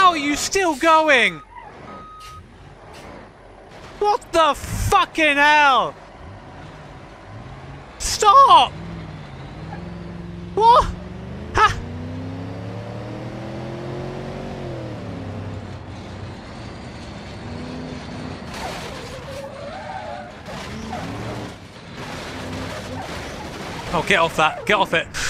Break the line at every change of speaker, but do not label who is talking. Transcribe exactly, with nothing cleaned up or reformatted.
How are you still going? What the fucking hell? Stop! What? Ha! Oh, get off that. Get off it.